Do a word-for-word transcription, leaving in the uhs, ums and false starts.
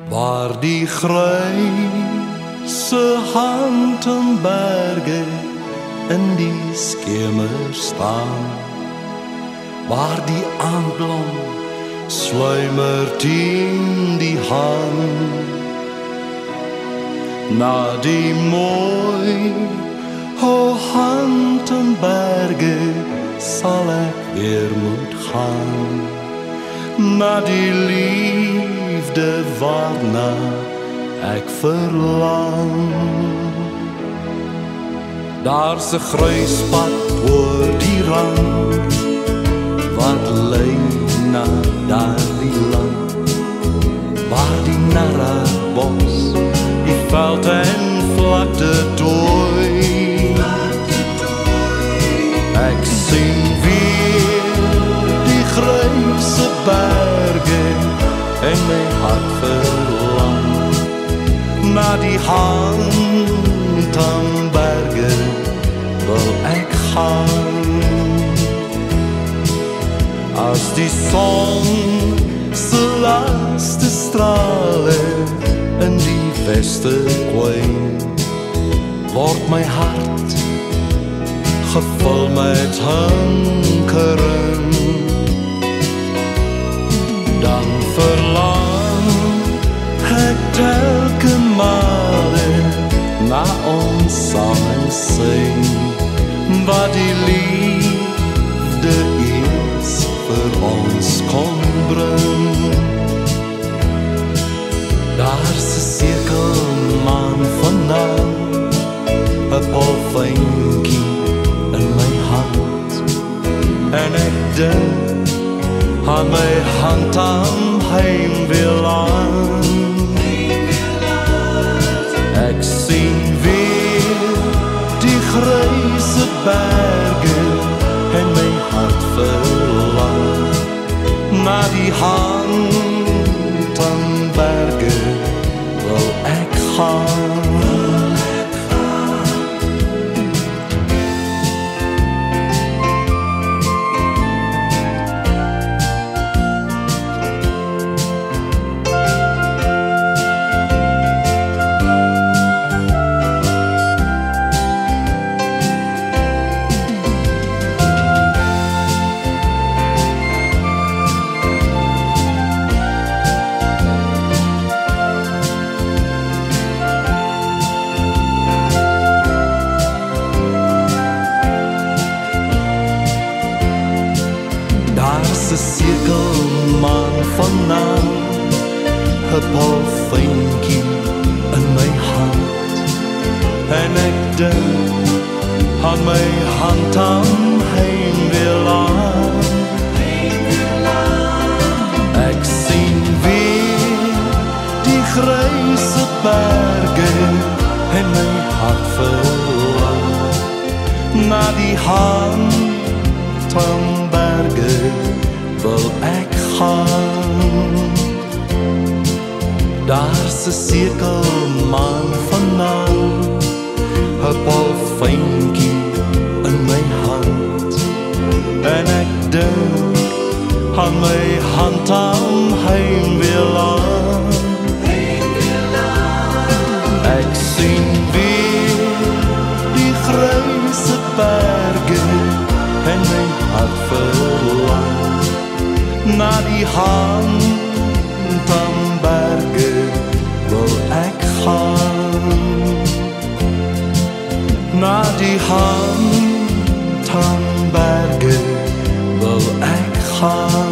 Waar die gryse Hantamberge in die skemer staan, waar die aandblom sluimer teen die haan, na die mooi o Hantamberge sal ek weer moet gaan, na die liefde waarna ek verlang. Daar's 'n kruispad oor die rand wat lei na daardie land, waar die narrebos die veld en vlakte tooi. Ek sien weer die gryse berge en my hart verlang na die Hantamberge wil ek gaan. As die son se laaste strale in die weste kwyn, word my hart gevul met hankering. Dan verlang ek telke male na ons samen sing, wat die liefde eens vir ons kon bring. Daar's 'n sekelmaan vanaand, 'n polfynkie in my hand, en ek dink aan my Hantam heimweeland. Ek sien weer die gryse berge en my hart verlang na die Hantamberge wil ek gaan. Daar's 'n sekelmaan vanaand, 'n polfynkie in my hand, en ek dink aan my Hantam heimweeland. Ek sien weer die gryse berge en my hart verlang na die Hantamberge wil ek gaan. Daar's 'n sekelmaan vanaand, 'n polfynkie in my hand, en ek dink aan my Hantam heimweeland. Ek sien weer die gryse berge en my hart verlang na die Hantamberge wil ek gaan, na die Hantamberge wil ek gaan.